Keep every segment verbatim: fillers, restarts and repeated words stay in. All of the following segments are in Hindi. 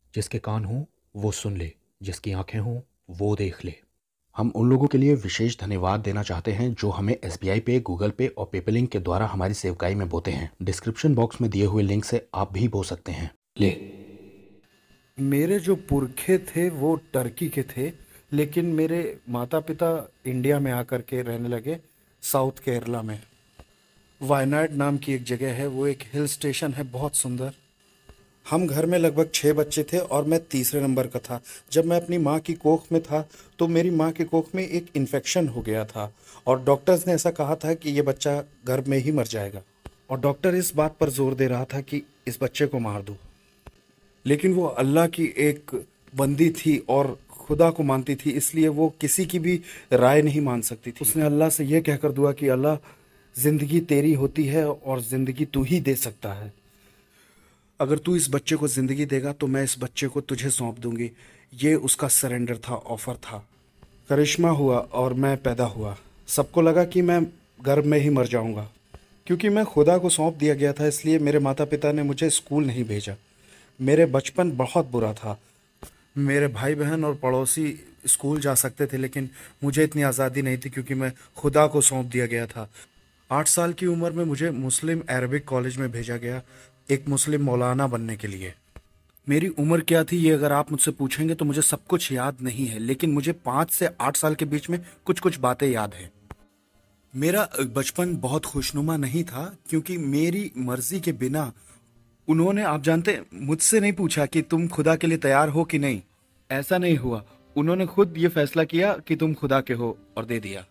जिसके कान हों वो सुन ले, जिसकी आंखें हों वो देख ले। हम उन लोगों के लिए विशेष धन्यवाद देना चाहते हैं जो हमें एसबीआई पे, गूगल पे और पेपलिंक के द्वारा हमारी सेवकाई में बोते हैं। डिस्क्रिप्शन बॉक्स में दिए हुए लिंक से आप भी बो सकते हैं। ले। मेरे जो पुरखे थे वो टर्की के थे, लेकिन मेरे माता पिता इंडिया में आकर के रहने लगे, साउथ केरला में। वायनाड नाम की एक जगह है, वो एक हिल स्टेशन है, बहुत सुंदर। हम घर में लगभग छः बच्चे थे और मैं तीसरे नंबर का था। जब मैं अपनी माँ की कोख में था तो मेरी माँ की कोख में एक इन्फेक्शन हो गया था और डॉक्टर्स ने ऐसा कहा था कि ये बच्चा गर्भ में ही मर जाएगा, और डॉक्टर इस बात पर जोर दे रहा था कि इस बच्चे को मार दो। लेकिन वो अल्लाह की एक बंदी थी और खुदा को मानती थी, इसलिए वो किसी की भी राय नहीं मान सकती थी। उसने अल्लाह से यह कहकर दुआ कि अल्लाह, ज़िंदगी तेरी होती है और ज़िंदगी तू ही दे सकता है। अगर तू इस बच्चे को ज़िंदगी देगा तो मैं इस बच्चे को तुझे सौंप दूंगी। ये उसका सरेंडर था, ऑफ़र था। करिश्मा हुआ और मैं पैदा हुआ। सबको लगा कि मैं गर्भ में ही मर जाऊंगा। क्योंकि मैं खुदा को सौंप दिया गया था, इसलिए मेरे माता पिता ने मुझे स्कूल नहीं भेजा। मेरे बचपन बहुत बुरा था। मेरे भाई बहन और पड़ोसी स्कूल जा सकते थे, लेकिन मुझे इतनी आज़ादी नहीं थी क्योंकि मैं खुदा को सौंप दिया गया था। आठ साल की उम्र में मुझे मुस्लिम अरबिक कॉलेज में भेजा गया, एक मुस्लिम मौलाना बनने के लिए। मेरी उम्र क्या थी ये अगर आप मुझसे पूछेंगे तो मुझे सब कुछ याद नहीं है, लेकिन मुझे पाँच से आठ साल के बीच में कुछ कुछ बातें याद हैं। मेरा बचपन बहुत खुशनुमा नहीं था क्योंकि मेरी मर्जी के बिना उन्होंने, आप जानते, मुझसे नहीं पूछा कि तुम खुदा के लिए तैयार हो कि नहीं। ऐसा नहीं हुआ। उन्होंने खुद ये फैसला किया कि तुम खुदा के हो और दे दिया।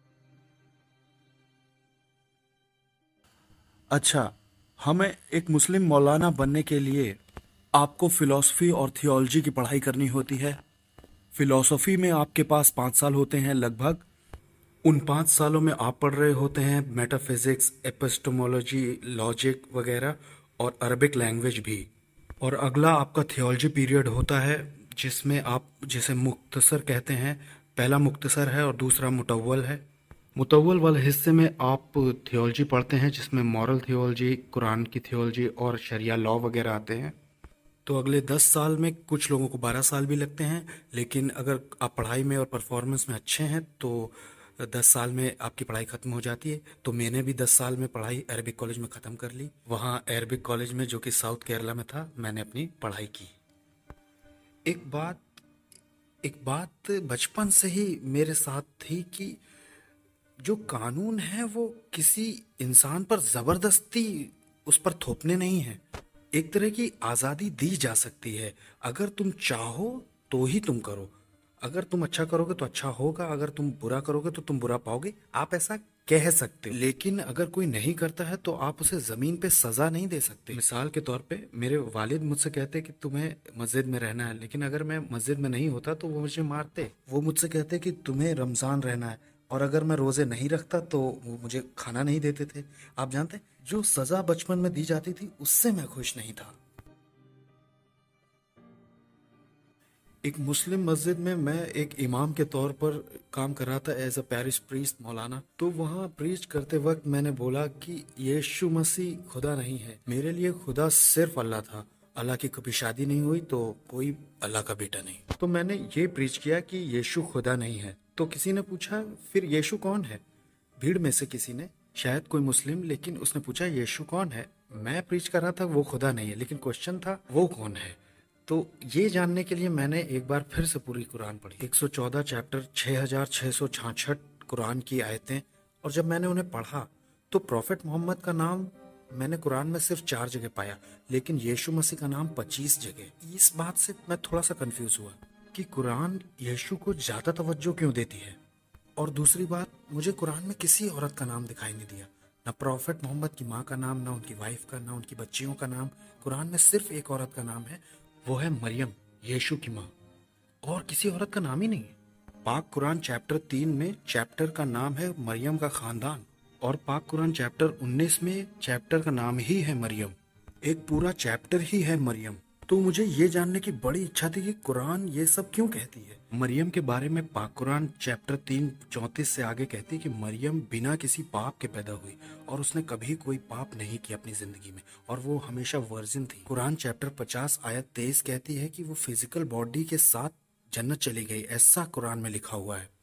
अच्छा, हमें एक मुस्लिम मौलाना बनने के लिए आपको फिलॉसफी और थियोलॉजी की पढ़ाई करनी होती है। फिलॉसफी में आपके पास पाँच साल होते हैं लगभग। उन पाँच सालों में आप पढ़ रहे होते हैं मेटाफिजिक्स, एपिस्टेमोलॉजी, लॉजिक वगैरह, और अरबिक लैंग्वेज भी। और अगला आपका थियोलॉजी पीरियड होता है जिसमें आप, जिसे मुख्तसर कहते हैं, पहला मुख्तसर है और दूसरा मुटव्वल है। मुतव्वल वाले हिस्से में आप थियोलॉजी पढ़ते हैं जिसमें मॉरल थियोलॉजी, कुरान की थियोलॉजी और शरिया लॉ वगैरह आते हैं। तो अगले दस साल में कुछ लोगों को बारह साल भी लगते हैं, लेकिन अगर आप पढ़ाई में और परफॉर्मेंस में अच्छे हैं तो दस साल में आपकी पढ़ाई ख़त्म हो जाती है। तो मैंने भी दस साल में पढ़ाई अरबिक कॉलेज में ख़त्म कर ली। वहाँ अरबिक कॉलेज में, जो कि साउथ केरला में था, मैंने अपनी पढ़ाई की। एक बात एक बात बचपन से ही मेरे साथ थी कि जो कानून है वो किसी इंसान पर ज़बरदस्ती उस पर थोपने नहीं है। एक तरह की आज़ादी दी जा सकती है। अगर तुम चाहो तो ही तुम करो। अगर तुम अच्छा करोगे तो अच्छा होगा, अगर तुम बुरा करोगे तो तुम बुरा पाओगे। आप ऐसा कह सकते हो, लेकिन अगर कोई नहीं करता है तो आप उसे ज़मीन पे सज़ा नहीं दे सकते। मिसाल के तौर पे मेरे वालिद मुझसे कहते कि तुम्हें मस्जिद में रहना है, लेकिन अगर मैं मस्जिद में नहीं होता तो वो मुझे मारते। वो मुझसे कहते कि तुम्हें रमज़ान रहना है, और अगर मैं रोज़े नहीं रखता तो वो मुझे खाना नहीं देते थे। आप जानते हैं, जो सज़ा बचपन में दी जाती थी उससे मैं खुश नहीं था। एक मुस्लिम मस्जिद में मैं एक इमाम के तौर पर काम कर रहा था, एज अ पैरिश प्रीस्ट, मौलाना। तो वहाँ प्रीच करते वक्त मैंने बोला कि यीशु मसीह खुदा नहीं है। मेरे लिए खुदा सिर्फ अल्लाह था। अल्लाह की कभी शादी नहीं हुई तो कोई अल्लाह का बेटा नहीं। तो मैंने ये प्रीच किया कि यीशु खुदा नहीं है। तो किसी ने पूछा, फिर यीशु कौन है? भीड़ में से किसी ने, शायद कोई मुस्लिम, लेकिन उसने पूछा यीशु कौन है। मैं प्रीच कर रहा था वो खुदा नहीं है, लेकिन क्वेश्चन था वो कौन है। तो ये जानने के लिए मैंने एक बार फिर से पूरी कुरान पढ़ी, एक सौ चौदह चैप्टर, छः हजार छः सौ छाछठ कुरान की आयतें। और जब मैंने उन्हें पढ़ा तो प्रॉफिट मोहम्मद का नाम मैंने कुरान में सिर्फ चार जगह पाया, लेकिन यीशु मसीह का नाम पच्चीस जगह। इस बात से मैं थोड़ा सा कंफ्यूज हुआ कि कुरान यीशु को ज़्यादा तवज्जो क्यों देती है। और दूसरी बात, मुझे कुरान में किसी औरत का नाम दिखाई नहीं दिया, ना प्रॉफिट मोहम्मद की माँ का नाम, ना उनकी वाइफ का, ना उनकी बच्चियों का नाम। कुरान में सिर्फ एक औरत का नाम है, वो है मरियम, यीशु की माँ, और किसी औरत का नाम ही नहीं है। पाक कुरान चैप्टर तीन में चैप्टर का नाम है मरियम का खानदान, और पाक कुरान चैप्टर उन्नीस में चैप्टर का नाम ही है मरियम। एक पूरा चैप्टर ही है मरियम। तो मुझे ये जानने की बड़ी इच्छा थी कि कुरान ये सब क्यों कहती है। मरियम के बारे में पाक कुरान चैप्टर तीन चौंतीस से आगे कहती है कि मरियम बिना किसी पाप के पैदा हुई और उसने कभी कोई पाप नहीं किया अपनी जिंदगी में और वो हमेशा वर्जिन थी। कुरान चैप्टर पचास आयत तेईस कहती है कि वो फिजिकल बॉडी के साथ जन्नत चली गई, ऐसा कुरान में लिखा हुआ है।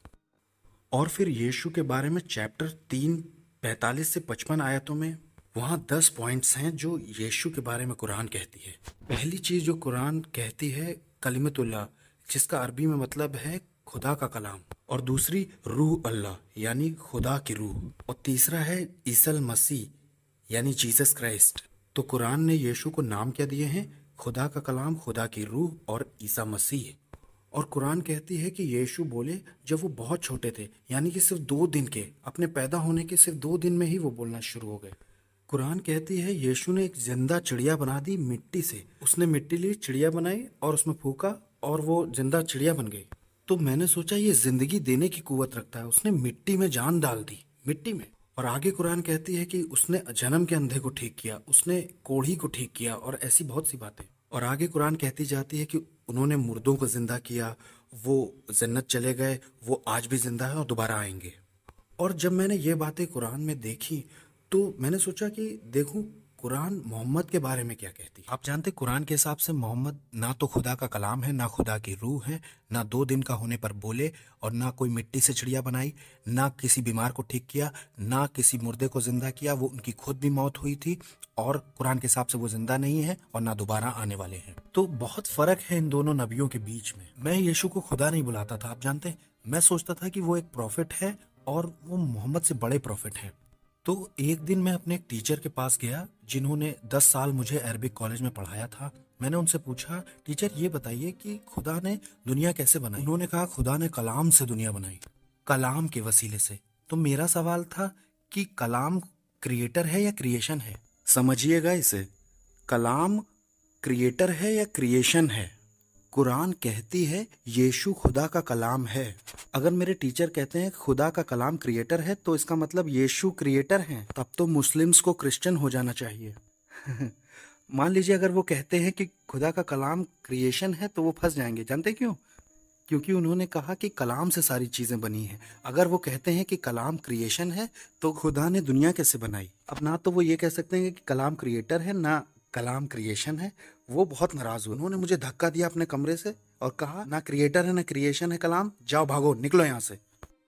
और फिर यीशु के बारे में चैप्टर तीन पैंतालीस से पचपन आयतों में वहाँ दस पॉइंट्स हैं जो यीशु के बारे में कुरान कहती है। पहली चीज़ जो कुरान कहती है कलिमतुल्लाह, जिसका अरबी में मतलब है खुदा का कलाम, और दूसरी रूह अल्लाह यानी खुदा की रूह, और तीसरा है ईसल मसीह यानी जीसस क्राइस्ट। तो कुरान ने यीशु को नाम क्या दिए हैं? खुदा का कलाम, खुदा की रूह और ईसा मसीह। और कुरान कहती है कि यीशु बोले जब वो बहुत छोटे थे, यानी कि सिर्फ दो दिन के, अपने पैदा होने के सिर्फ दो दिन में ही वो बोलना शुरू हो गए। कुरान कहती है यीशु ने एक जिंदा चिड़िया बना दी मिट्टी से। उसने मिट्टी ली, चिड़िया बनाई और उसमें फूका और वो जिंदा चिड़िया बन गई। तो मैंने सोचा ये जिंदगी देने की कुव्वत रखता है, उसने मिट्टी में जान डाल दी, मिट्टी में। और आगे कुरान कहती है कि उसने जन्म के अंधे को ठीक किया, उसने कोढ़ी को ठीक किया और ऐसी बहुत सी बातें। और आगे कुरान कहती जाती है कि उन्होंने मुर्दों को जिंदा किया, वो जन्नत चले गए, वो आज भी जिंदा है और दोबारा आएंगे। और जब मैंने ये बातें कुरान में देखी तो मैंने सोचा कि देखूं कुरान मोहम्मद के बारे में क्या कहती है। आप जानते कुरान के हिसाब से मोहम्मद ना तो खुदा का कलाम है, ना खुदा की रूह है, ना दो दिन का होने पर बोले, और ना कोई मिट्टी से चिड़िया बनाई, ना किसी बीमार को ठीक किया, ना किसी मुर्दे को जिंदा किया। वो उनकी खुद भी मौत हुई थी और कुरान के हिसाब से वो जिंदा नहीं है और ना दोबारा आने वाले हैं। तो बहुत फर्क है इन दोनों नबियों के बीच में। मैं यीशु को खुदा नहीं बुलाता था, आप जानते हैं, मैं सोचता था कि वो एक प्रॉफिट है और वो मोहम्मद से बड़े प्रॉफिट हैं। तो एक दिन मैं अपने एक टीचर के पास गया जिन्होंने दस साल मुझे अरबिक कॉलेज में पढ़ाया था। मैंने उनसे पूछा, टीचर ये बताइए कि खुदा ने दुनिया कैसे बनाई? उन्होंने कहा खुदा ने कलाम से दुनिया बनाई, कलाम के वसीले से। तो मेरा सवाल था कि कलाम क्रिएटर है या क्रिएशन है? समझिएगा इसे, कलाम क्रिएटर है या क्रिएशन है? कुरान कहती है यीशु खुदा का कलाम है। अगर मेरे टीचर कहते हैं खुदा का कलाम क्रिएटर है तो इसका मतलब यीशु क्रिएटर हैं, तब तो मुस्लिम्स को क्रिश्चियन हो जाना चाहिए। मान लीजिए अगर वो कहते हैं कि खुदा का कलाम क्रिएशन है तो वो फंस जाएंगे। जानते क्यों? क्योंकि उन्होंने कहा कि कलाम से सारी चीजें बनी हैं। अगर वो कहते हैं कि कलाम क्रिएशन है तो खुदा ने दुनिया कैसे बनाई? अब ना तो वो ये कह सकते हैं कि कलाम क्रिएटर है, ना कलाम क्रिएशन है। वो बहुत नाराज हुए, उन्होंने मुझे धक्का दिया अपने कमरे से और कहा ना क्रिएटर है ना क्रिएशन है कलाम, जाओ भागो, निकलो यहां से।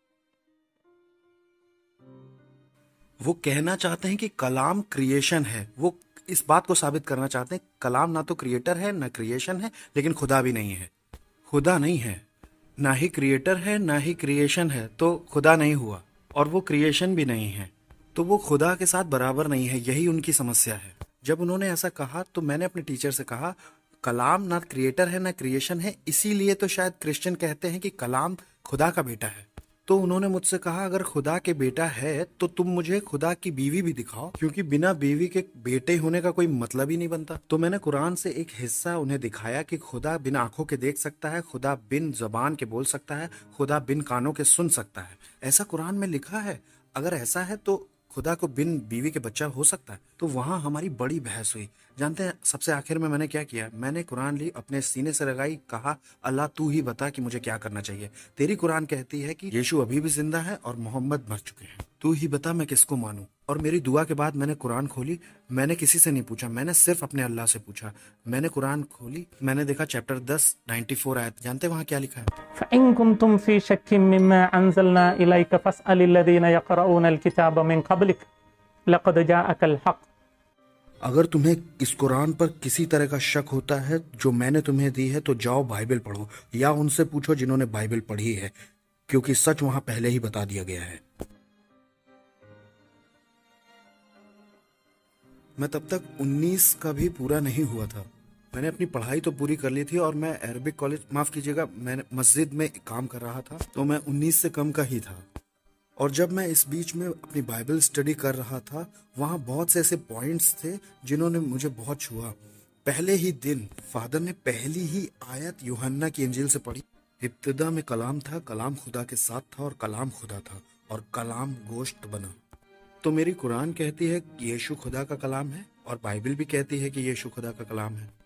वो कहना चाहते हैं कि कलाम क्रिएशन है, वो इस बात को साबित करना चाहते हैं कलाम ना तो क्रिएटर है ना क्रिएशन है, लेकिन खुदा भी नहीं है। खुदा नहीं है, ना ही क्रिएटर है ना ही क्रिएशन है, तो खुदा नहीं हुआ। और वो क्रिएशन भी नहीं है, तो वो खुदा के साथ बराबर नहीं है। यही उनकी समस्या है। जब उन्होंने ऐसा कहा तो मैंने अपने टीचर से कहा कलाम ना क्रिएटर है ना क्रिएशन है, इसीलिए तो शायद क्रिश्चियन कहते हैं कि कलाम खुदा का बेटा है। तो उन्होंने मुझसे कहा अगर खुदा के बेटा है तो तुम मुझे खुदा की बीवी भी दिखाओ, क्योंकि बिना बीवी के बेटे होने का कोई मतलब ही नहीं बनता। तो मैंने कुरान से एक हिस्सा उन्हें दिखाया कि खुदा बिन आंखों के देख सकता है, खुदा बिन जबान के बोल सकता है, खुदा बिन कानों के सुन सकता है। ऐसा कुरान में लिखा है। अगर ऐसा है तो खुदा को बिन बीवी के बच्चा हो सकता है? तो वहां हमारी बड़ी बहस हुई। जानते हैं सबसे आखिर में मैंने क्या किया? मैंने कुरान ली, अपने सीने से लगाई, कहा अल्लाह तू ही बता कि मुझे क्या करना चाहिए। तेरी कुरान कहती है कि यीशु अभी भी जिंदा है और मोहम्मद मर चुके हैं, तू ही बता मैं किसको मानूं। और मेरी दुआ के बाद मैंने कुरान खोली। मैंने किसी से नहीं पूछा, मैंने सिर्फ अपने अल्लाह से पूछा। मैंने कुरान खोली, मैंने देखा चैप्टर दस नाइन्टी फोर आयत। जानते वहां क्या लिखा है? फ़इन कुंतुम फ़ी शक्किन मिम्मा अंज़लना इलैका फ़स्अलिल्लज़ीना यक़रऊनल किताब मिन क़ब्लिक लक़द जाअकल हक़। अगर तुम्हें इस कुरान पर किसी तरह का शक होता है जो मैंने तुम्हें दी है तो जाओ बाइबल पढ़ो, या उनसे पूछो जिन्होंने बाइबल पढ़ी है, क्योंकि सच वहां पहले ही बता दिया गया है। मैं तब तक उन्नीस का भी पूरा नहीं हुआ था। मैंने अपनी पढ़ाई तो पूरी कर ली थी और मैं अरबिक कॉलेज, माफ कीजिएगा, मैंने मस्जिद में काम कर रहा था, तो मैं उन्नीस से कम का ही था। और जब मैं इस बीच में अपनी बाइबल स्टडी कर रहा था, वहाँ बहुत से ऐसे पॉइंट्स थे जिन्होंने मुझे बहुत छुआ। पहले ही दिन फादर ने पहली ही आयत यूहन्ना की इंजील से पढ़ी। इब्तिदा में कलाम था, कलाम खुदा के साथ था और कलाम खुदा था और कलाम गोश्त बना। तो मेरी कुरान कहती है कि यीशु खुदा का कलाम है और बाइबल भी कहती है कि यीशु खुदा का कलाम है।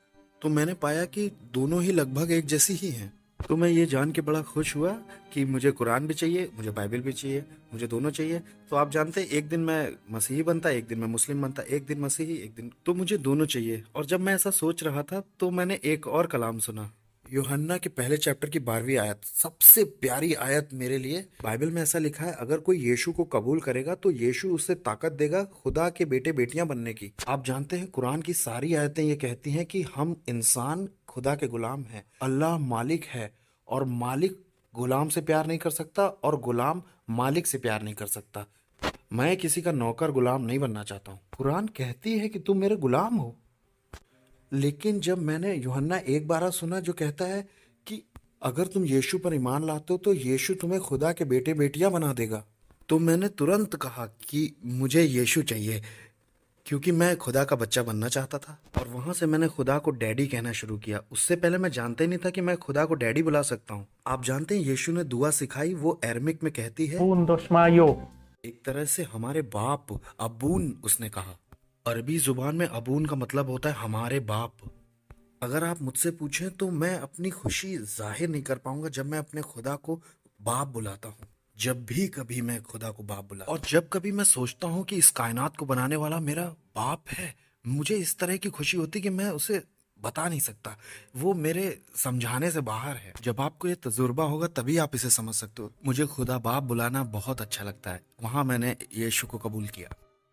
तो मैंने पाया कि दोनों ही लगभग एक जैसी ही हैं। तो मैं ये जान के बड़ा खुश हुआ कि मुझे कुरान भी चाहिए, मुझे बाइबल भी चाहिए, मुझे दोनों चाहिए। तो आप जानते हैं, एक दिन मैं मसीही बनता, एक दिन मैं मुस्लिम बनता, एक दिन मसीही, एक दिन, तो मुझे दोनों चाहिए। और जब मैं ऐसा सोच रहा था तो मैंने एक और कलाम सुना, यूहन्ना के पहले चैप्टर की बारहवीं आयत, सबसे प्यारी आयत मेरे लिए। बाइबल में ऐसा लिखा है, अगर कोई यीशु को कबूल करेगा तो यीशु उसे ताकत देगा खुदा के बेटे बेटियां बनने की। आप जानते हैं, कुरान की सारी आयतें ये कहती हैं कि हम इंसान खुदा के गुलाम हैं, अल्लाह मालिक है, और मालिक गुलाम से प्यार नहीं कर सकता और गुलाम मालिक से प्यार नहीं कर सकता। मैं किसी का नौकर गुलाम नहीं बनना चाहता हूँ। कुरान कहती है कि तुम मेरे गुलाम हो। लेकिन जब मैंने यूहन्ना एक बारह सुना जो कहता है कि अगर तुम यीशु पर ईमान लाते हो तो यीशु तुम्हें खुदा के बेटे बेटियां बना देगा, तो मैंने तुरंत कहा कि मुझे यीशु चाहिए, क्योंकि मैं खुदा का बच्चा बनना चाहता था। और वहां से मैंने खुदा को डैडी कहना शुरू किया। उससे पहले मैं जानते नहीं था कि मैं खुदा को डैडी बुला सकता हूँ। आप जानते हैं, यीशु ने दुआ सिखाई, वो अरमिक में कहती है एक तरह से हमारे बाप, अबून उसने कहा। अरबी जुबान में अबून का मतलब होता है हमारे बाप। अगर आप मुझसे पूछें तो मैं अपनी खुशी जाहिर नहीं कर पाऊंगा जब मैं अपने खुदा को बाप बुलाता हूँ। जब भी कभी मैं खुदा को बाप बुला, और जब कभी मैं सोचता हूँ कि इस कायनात को बनाने वाला मेरा बाप है, मुझे इस तरह की खुशी होती कि मैं उसे बता नहीं सकता, वो मेरे समझाने से बाहर है। जब आपको ये तजुर्बा होगा तभी आप इसे समझ सकते हो। मुझे खुदा बाप बुलाना बहुत अच्छा लगता है। वहां मैंने यीशु को कबूल किया।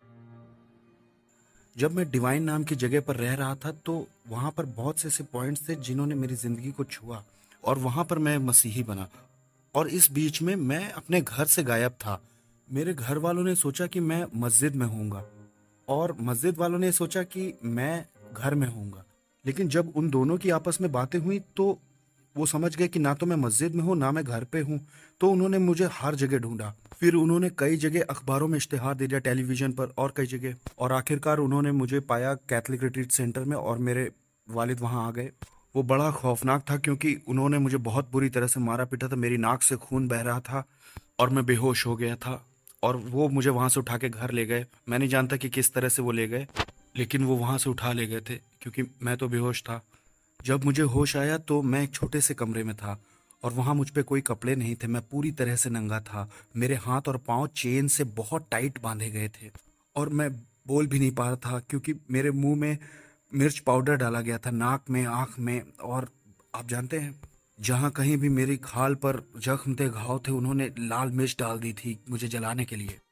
जब मैं डिवाइन नाम की जगह पर रह रहा था तो वहाँ पर बहुत से ऐसे पॉइंट्स थे जिन्होंने मेरी ज़िंदगी को छुआ, और वहाँ पर मैं मसीही बना। और इस बीच में मैं अपने घर से गायब था। मेरे घर वालों ने सोचा कि मैं मस्जिद में होऊंगा, और मस्जिद वालों ने सोचा कि मैं घर में होऊंगा। लेकिन जब उन दोनों की आपस में बातें हुई तो वो समझ गए कि ना तो मैं मस्जिद में हूँ ना मैं घर पे हूँ। तो उन्होंने मुझे हर जगह ढूंढा। फिर उन्होंने कई जगह अखबारों में इश्तेहार दे दिया, टेलीविजन पर और कई जगह, और आखिरकार उन्होंने मुझे पाया कैथलिक रिट्रीट सेंटर में, और मेरे वालिद वहाँ आ गए। वो बड़ा खौफनाक था क्योंकि उन्होंने मुझे बहुत बुरी तरह से मारा पीटा था। मेरी नाक से खून बह रहा था और मैं बेहोश हो गया था, और वो मुझे वहाँ से उठा के घर ले गए। मैं नहीं जानता कि किस तरह से वो ले गए, लेकिन वो वहाँ से उठा ले गए थे क्योंकि मैं तो बेहोश था। जब मुझे होश आया तो मैं एक छोटे से कमरे में था, और वहाँ मुझ पे कोई कपड़े नहीं थे। मैं पूरी तरह से नंगा था। मेरे हाथ और पाँव चेन से बहुत टाइट बांधे गए थे, और मैं बोल भी नहीं पा रहा था क्योंकि मेरे मुंह में मिर्च पाउडर डाला गया था, नाक में, आँख में। और आप जानते हैं, जहाँ कहीं भी मेरी खाल पर जख्म थे, घाव थे, उन्होंने लाल मिर्च डाल दी थी मुझे जलाने के लिए।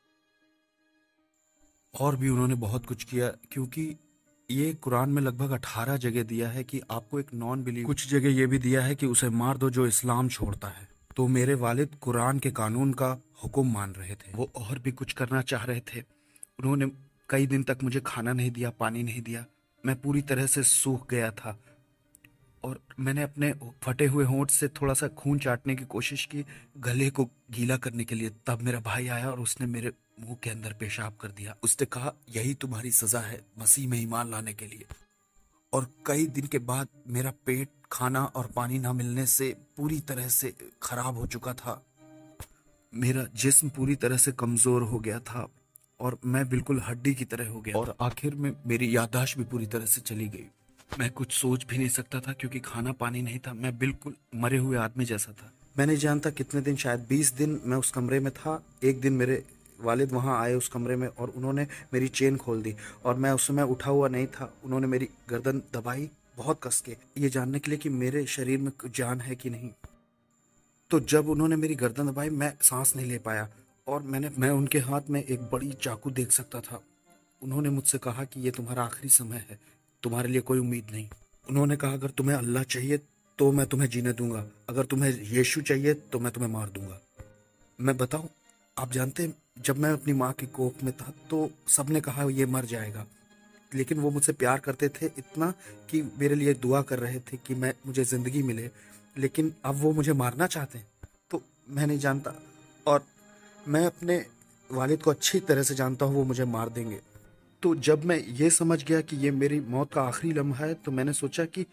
और भी उन्होंने बहुत कुछ किया, क्योंकि ये कुरान में लगभग अठारह जगह दिया है कि आपको एक नॉन बिलीव, कुछ जगह ये भी दिया है कि उसे मार दो जो इस्लाम छोड़ता है। तो मेरे वालिद कुरान के कानून का हुक्म मान रहे थे, वो और भी कुछ करना चाह रहे थे। उन्होंने कई दिन तक मुझे खाना नहीं दिया, पानी नहीं दिया। मैं पूरी तरह से सूख गया था, और मैंने अपने फटे हुए होंठ से थोड़ा सा खून चाटने की कोशिश की गले को गीला करने के लिए। तब मेरा भाई आया और उसने मेरे मुंह के अंदर पेशाब कर दिया। उसने कहा, यही तुम्हारी सजा है मसीह में ईमान लाने के लिए। और कई दिन के बाद मेरा पेट खाना और पानी ना मिलने से पूरी तरह से खराब हो चुका था। मेरा जिस्म पूरी तरह से कमजोर हो गया था, और मैं बिल्कुल हड्डी की तरह हो गया, और आखिर में मेरी याददाश्त भी पूरी तरह से चली गई। मैं कुछ सोच भी नहीं सकता था क्योंकि खाना पानी नहीं था। मैं बिल्कुल मरे हुए आदमी जैसा था। मैं नहीं जानता कितने दिन, शायद बीस दिन मैं उस कमरे में था। एक दिन मेरे वालिद वहाँ आए उस कमरे में, और उन्होंने मेरी चेन खोल दी, और मैं उस समय उठा हुआ नहीं था। उन्होंने मेरी गर्दन दबाई बहुत कस के, ये जानने के लिए कि मेरे शरीर में जान है कि नहीं। तो जब उन्होंने मेरी गर्दन दबाई, मैं सांस नहीं ले पाया, और मैंने मैं उनके हाथ में एक बड़ी चाकू देख सकता था। उन्होंने मुझसे कहा कि ये तुम्हारा आखिरी समय है, तुम्हारे लिए कोई उम्मीद नहीं। उन्होंने कहा, अगर तुम्हें अल्लाह चाहिए तो मैं तुम्हें जीने दूंगा, अगर तुम्हें यीशु चाहिए तो मैं तुम्हें मार दूंगा। मैं बताऊं, आप जानते हैं, जब मैं अपनी माँ की कोख में था तो सबने कहा ये मर जाएगा, लेकिन वो मुझसे प्यार करते थे इतना कि मेरे लिए दुआ कर रहे थे कि मैं मुझे ज़िंदगी मिले। लेकिन अब वो मुझे मारना चाहते हैं, तो मैं नहीं जानता। और मैं अपने वालिद को अच्छी तरह से जानता हूँ, वो मुझे मार देंगे। तो जब मैं ये समझ गया कि ये मेरी मौत का आखिरी लम्हा है, तो मैंने सोचा कि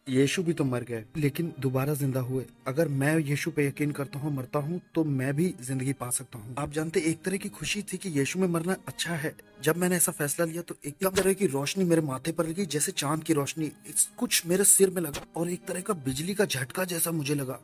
यीशु भी तो मर गए लेकिन दोबारा जिंदा हुए। अगर मैं यीशु पे यकीन करता हूँ, मरता हूँ, तो मैं भी जिंदगी पा सकता हूँ। आप जानते, एक तरह की खुशी थी कि यीशु में मरना अच्छा है। जब मैंने ऐसा फैसला लिया तो एक तरह की रोशनी मेरे माथे पर लगी, जैसे चांद की रोशनी कुछ मेरे सिर में लगा और एक तरह का बिजली का झटका जैसा मुझे लगा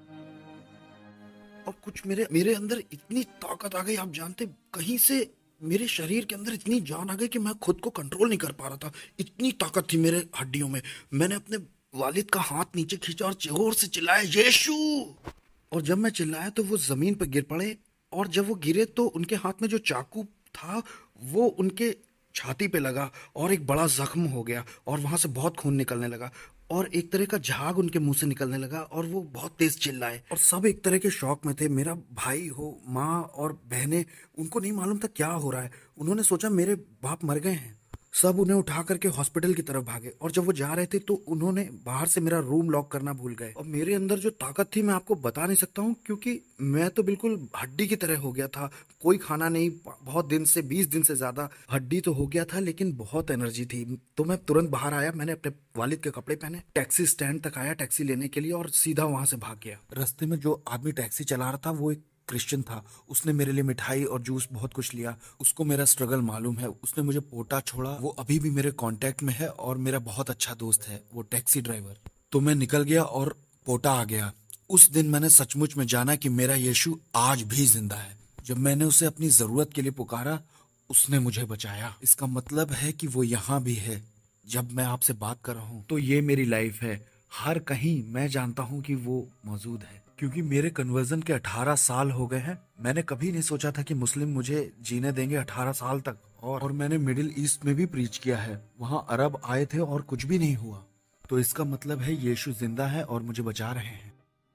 और कुछ मेरे मेरे अंदर इतनी ताकत आ गई। आप जानते, कहीं से मेरे शरीर के अंदर इतनी जान आ गई कि मैं खुद को कंट्रोल नहीं कर पा रहा था। इतनी ताकत थी मेरे हड्डियों में। मैंने अपने वालिद का हाथ नीचे खींचा और जोर से चिल्लाया, यीशु। और जब मैं चिल्लाया तो वो जमीन पर गिर पड़े और जब वो गिरे तो उनके हाथ में जो चाकू था वो उनके छाती पे लगा और एक बड़ा जख्म हो गया और वहां से बहुत खून निकलने लगा और एक तरह का झाग उनके मुंह से निकलने लगा और वो बहुत तेज चिल्लाए और सब एक तरह के शौक में थे। मेरा भाई हो, माँ और बहनें, उनको नहीं मालूम था क्या हो रहा है। उन्होंने सोचा मेरे बाप मर गए हैं। सब उन्हें उठा करके हॉस्पिटल की तरफ भागे और जब वो जा रहे थे तो उन्होंने बाहर से मेरा रूम लॉक करना भूल गए। और मेरे अंदर जो ताकत थी मैं आपको बता नहीं सकता हूँ, क्योंकि मैं तो बिल्कुल हड्डी की तरह हो गया था। कोई खाना नहीं, बहुत दिन से, बीस दिन से ज्यादा हड्डी तो हो गया था लेकिन बहुत एनर्जी थी। तो मैं तुरंत बाहर आया, मैंने अपने वालिद के कपड़े पहने, टैक्सी स्टैंड तक आया टैक्सी लेने के लिए और सीधा वहां से भाग गया। रास्ते में जो आदमी टैक्सी चला रहा था वो एक क्रिश्चियन था। उसने मेरे लिए मिठाई और जूस बहुत कुछ लिया। उसको मेरा स्ट्रगल मालूम है। उसने मुझे पोटा छोड़ा। वो अभी भी मेरे कांटेक्ट में है और मेरा बहुत अच्छा दोस्त है वो टैक्सी ड्राइवर। तो मैं निकल गया और पोटा आ गया। उस दिन मैंने सचमुच में जाना कि मेरा यीशु आज भी जिंदा है। जब मैंने उसे अपनी जरूरत के लिए पुकारा, उसने मुझे बचाया। इसका मतलब है कि वो यहाँ भी है। जब मैं आपसे बात कर रहा हूँ तो ये मेरी लाइफ है। हर कहीं मैं जानता हूँ कि वो मौजूद है, क्योंकि मेरे कन्वर्जन के अठारह साल हो गए हैं। मैंने कभी नहीं सोचा था कि मुस्लिम मुझे जीने देंगे अठारह साल तक। और, और मैंने मिडिल ईस्ट में भी प्रीच किया है। वहाँ अरब आए थे और कुछ भी नहीं हुआ। तो इसका मतलब है यीशु जिंदा है और मुझे बचा रहे हैं।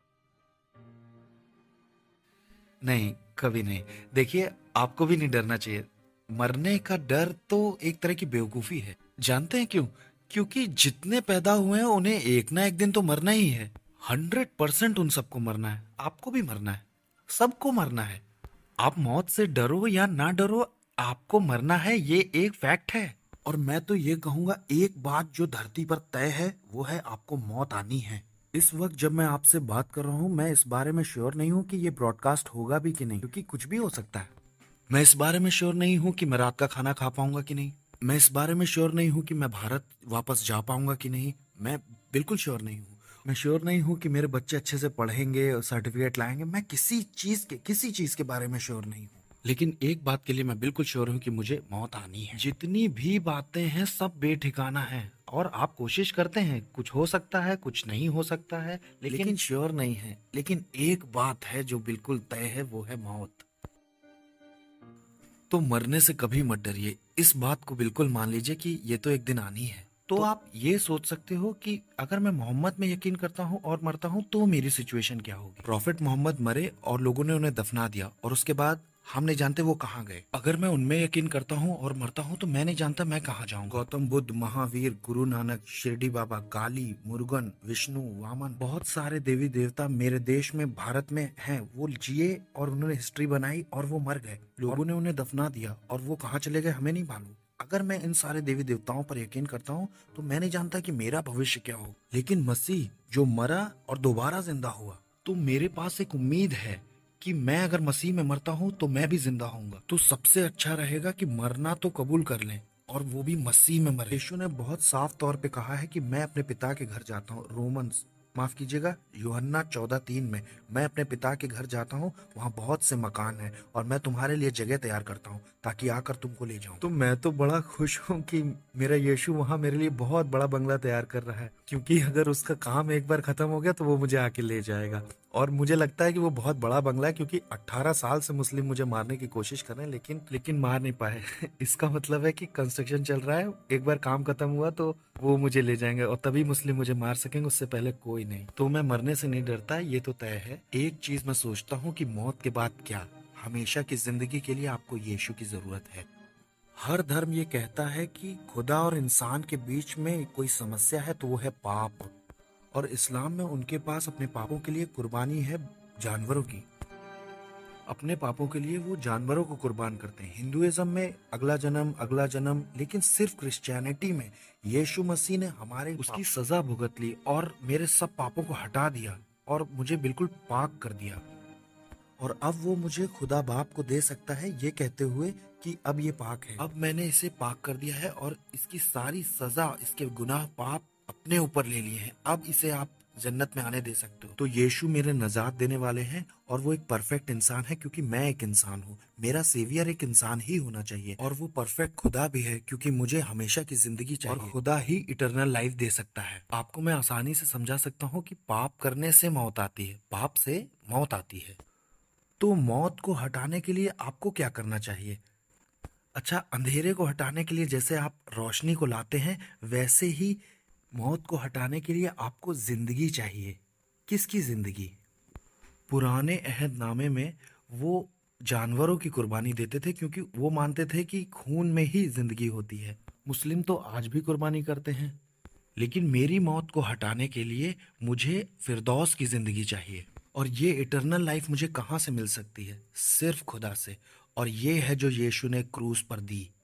नहीं, कभी नहीं। देखिए, आपको भी नहीं डरना चाहिए। मरने का डर तो एक तरह की बेवकूफी है। जानते हैं क्यों? क्योंकि जितने पैदा हुए हैं उन्हें एक ना एक दिन तो मरना ही है। हंड्रेड परसेंट उन सबको मरना है। आपको भी मरना है, सबको मरना है। आप मौत से डरो या ना डरो, आपको मरना है, ये एक फैक्ट है। और मैं तो ये कहूंगा, एक बात जो धरती पर तय है वो है आपको मौत आनी है। इस वक्त जब मैं आपसे बात कर रहा हूँ, मैं इस बारे में श्योर नहीं हूँ कि ये ब्रॉडकास्ट होगा भी कि नहीं, क्योंकि कुछ भी हो सकता है। मैं इस बारे में श्योर नहीं हूँ कि मैं रात का खाना खा पाऊंगा कि नहीं। मैं इस बारे में श्योर नहीं हूँ कि मैं भारत वापस जा पाऊंगा कि नहीं। मैं बिल्कुल श्योर नहीं हूँ। मैं श्योर नहीं हूँ कि मेरे बच्चे अच्छे से पढ़ेंगे और सर्टिफिकेट लाएंगे। मैं किसी चीज के किसी चीज के बारे में श्योर नहीं हूँ। लेकिन एक बात के लिए मैं बिल्कुल श्योर हूँ कि मुझे मौत आनी है। जितनी भी बातें हैं सब बेठिकाना है और आप कोशिश करते हैं, कुछ हो सकता है, कुछ नहीं हो सकता है, लेकिन, लेकिन श्योर नहीं है। लेकिन एक बात है जो बिल्कुल तय है, वो है मौत। तो मरने से कभी मत डरिए। इस बात को बिल्कुल मान लीजिए कि ये तो एक दिन आनी है। तो, तो आप ये सोच सकते हो कि अगर मैं मोहम्मद में यकीन करता हूँ और मरता हूँ तो मेरी सिचुएशन क्या होगी। प्रॉफिट मोहम्मद मरे और लोगों ने उन्हें दफना दिया और उसके बाद हम नहीं जानते वो कहाँ गए। अगर मैं उनमें यकीन करता हूँ और मरता हूँ तो मैं नहीं जानता मैं कहाँ जाऊंगा। गौतम बुद्ध, महावीर, गुरु नानक, शिरडी बाबा, काली, मुरुगन, विष्णु, वामन, बहुत सारे देवी देवता मेरे देश में, भारत में हैं। वो जिए और उन्होंने हिस्ट्री बनाई और वो मर गए। लोगों ने उन्हें दफना दिया और वो कहाँ चले गए हमें नहीं मालूम। अगर मैं इन सारे देवी देवताओं पर यकीन करता हूँ तो मैं नहीं जानता कि मेरा भविष्य क्या हो। लेकिन मसीह जो मरा और दोबारा जिंदा हुआ, तो मेरे पास एक उम्मीद है कि मैं अगर मसीह में मरता हूँ तो मैं भी जिंदा होऊंगा। तो सबसे अच्छा रहेगा कि मरना तो कबूल कर लें और वो भी मसीह में मरे। यीशु ने बहुत साफ तौर पे कहा है कि मैं अपने पिता के घर जाता हूँ। रोमन्स माफ कीजिएगा यूहन्ना चौदह तीन में, मैं अपने पिता के घर जाता हूँ, वहाँ बहुत से मकान हैं और मैं तुम्हारे लिए जगह तैयार करता हूँ ताकि आकर तुमको ले जाऊँ। तो मैं तो बड़ा खुश हूँ कि मेरा यीशु वहाँ मेरे लिए बहुत बड़ा बंगला तैयार कर रहा है, क्योंकि अगर उसका काम एक बार खत्म हो गया तो वो मुझे आके ले जाएगा। और मुझे लगता है कि वो बहुत बड़ा बंगला है, क्योंकि अठारह साल से मुस्लिम मुझे मारने की कोशिश कर रहे हैं लेकिन लेकिन मार नहीं पाए। इसका मतलब है कि कंस्ट्रक्शन चल रहा है, एक बार काम खत्म हुआ तो वो मुझे ले जाएंगे और तभी मुस्लिम मुझे मार सकेंगे, उससे पहले कोई नहीं। तो मैं मरने से नहीं डरता, ये तो तय है। एक चीज मैं सोचता हूँ कि मौत के बाद क्या। हमेशा की जिंदगी के लिए आपको यीशु की जरूरत है। हर धर्म ये कहता है कि खुदा और इंसान के बीच में कोई समस्या है तो वो है पाप, और इस्लाम में उनके पास अपने पापों के लिए कुर्बानी है जानवरों की। अपने पापों के लिए वो जानवरों को कुर्बान करते हैं। हिंदुइज्म में अगला जन्म अगला जन्म, लेकिन सिर्फ क्रिश्चियनिटी में यीशु मसीह ने हमारे उसकी सजा भुगत ली और मेरे सब पापों को हटा दिया और मुझे बिल्कुल पाक कर दिया। और अब वो मुझे खुदा बाप को दे सकता है ये कहते हुए कि अब ये पाक है, अब मैंने इसे पाक कर दिया है और इसकी सारी सजा, इसके गुनाह पाप अपने ऊपर ले लिए हैं, अब इसे आप जन्नत में आने दे सकते हो। तो यीशु मेरे नजात देने वाले हैं और वो एक परफेक्ट इंसान है क्योंकि मैं एक इंसान हूँ। मेरा सेवियर एक इंसान ही होना चाहिए और वो परफेक्ट खुदा भी है क्योंकि मुझे हमेशा की जिंदगी चाहिए और खुदा ही इटर्नल लाइफ दे सकता है। आपको मैं आसानी से समझा सकता हूँ कि पाप करने से मौत आती है, पाप से मौत आती है। तो मौत को हटाने के लिए आपको क्या करना चाहिए? अच्छा, अंधेरे को हटाने के लिए जैसे आप रोशनी को लाते हैं, वैसे ही मौत को हटाने के लिए आपको जिंदगी चाहिए। किसकी जिंदगी? पुराने अहदनामे में वो जानवरों की कुर्बानी देते थे क्योंकि वो मानते थे कि खून में ही जिंदगी होती है। मुस्लिम तो आज भी कुर्बानी करते हैं, लेकिन मेरी मौत को हटाने के लिए मुझे फिरदौस की जिंदगी चाहिए। और ये इटर्नल लाइफ मुझे कहाँ से मिल सकती है? सिर्फ खुदा से, और ये है जो यीशु ने क्रूस पर दी।